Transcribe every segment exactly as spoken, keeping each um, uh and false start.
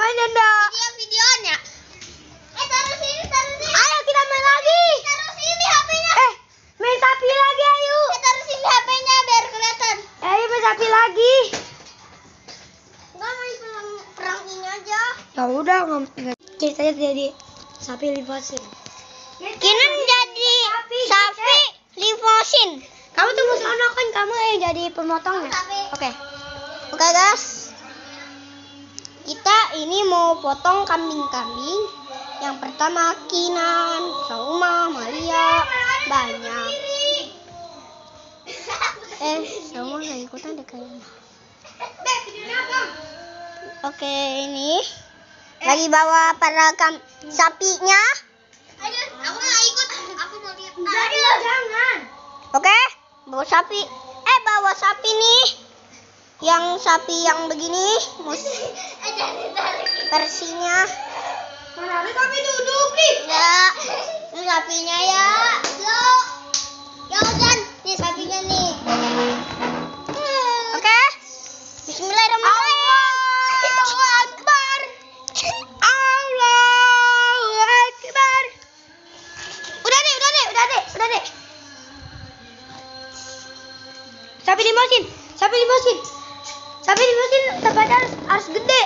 videonya ndak? Video videonya. Eh taruh sini, taruh sini. Ayo kita main lagi. Taruh sini H P-nya. Eh, main sapi lagi ayo. Eh taruh sini H P-nya biar kelihatan. Eh, ayo main sapi lagi. Enggak main perang, perang ini aja. Ya udah, kita jadi sapi lifosin. Kita menjadi sapi lifosin. Kamu tunggu sono kan kamu yang jadi pemotongnya. Oke. Oke guys. Kita ini mau potong kambing-kambing. Yang pertama Kinan, Sauma, Malia, banyak. Eh, Sauma nggak ikutan deh kayaknya. Oke, ini lagi bawa para kam- sapinya. Ayo, aku nggak ikut. Aku mau lihat. Jadi lo jangan. Oke, bawa sapi. Eh, bawa sapi nih. Yang sapi yang begini, mus versinya. Mana ada sapi duduk nih? Ya, ini sapinya ya. Lo, ya kan, nih sapinya nih. Oke, Bismillahirrahmanirrahim. Allahu Akbar. Allahu Akbar. Udah deh, udah deh, udah deh, udah deh. Sapi limosin, sapi limosin. Sapi limosin tempatnya harus, harus gede.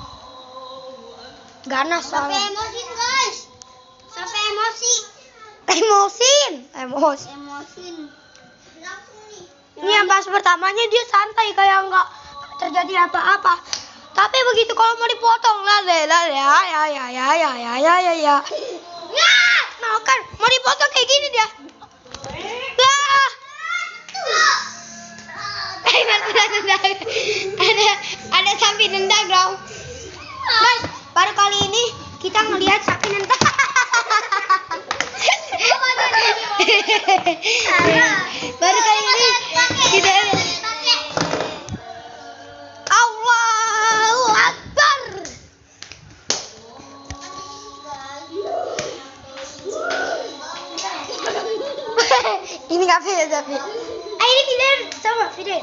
Ganas Sampai soalnya. emosi guys. Sampai emosi. Emosin, emosi. Emosi. Langsung nih. Ini yang pas pertamanya dia santai kayak nggak terjadi apa-apa. Tapi begitu kalau mau dipotong lah deh lah ya ya ya ya ya ya ya ya ya. Nah, Nah kan mau dipotong kayak gini dia. Lah. Eh, ada ada sapi nendang dong. Guys, baru kali ini kita ngelihat sapi nendang. Baru kali ini kita Allahu Akbar. Ini nggak video tapi. Ah ini video sama video.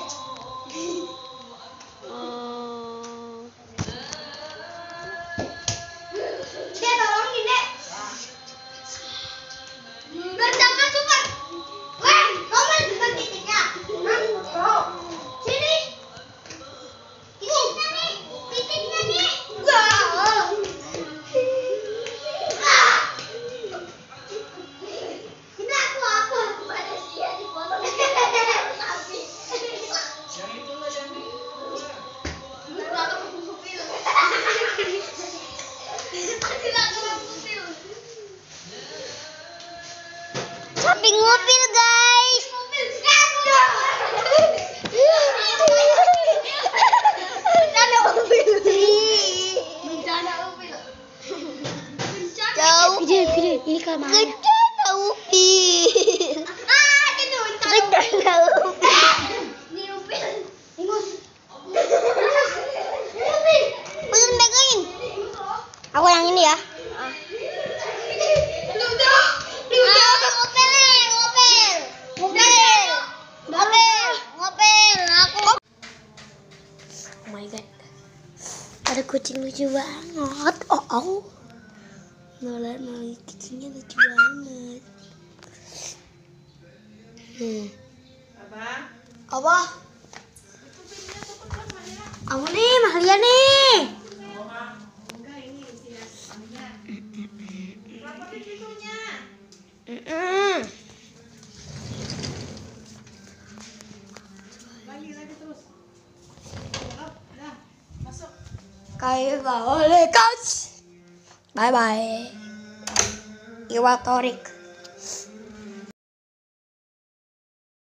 Dia tolongin deh. berjangan super. Weh, kamu juga titiknya. Sini. Titiknya nih, titiknya nih. Wah. Ini aku aku pada dia dipotong. Sapi. Yang itu lah yang ini. Sapi ngupil guys. Bencana upil. Bencana upil. Jauh. Video video ini kemana? Bencana upil. Ah, itu bencana upil. Ini upil. Ingus. Upil. Upil megangin. Aku yang ini ya. Oh my god, ada kucing lucu banget. Oh, oh. Malah malah kucingnya lucu banget. Hmm. Apa? Apa? Kamu nih, Mahlia nih. Mm-mm. Kayak boleh coach. Bye bye. Iwatorik.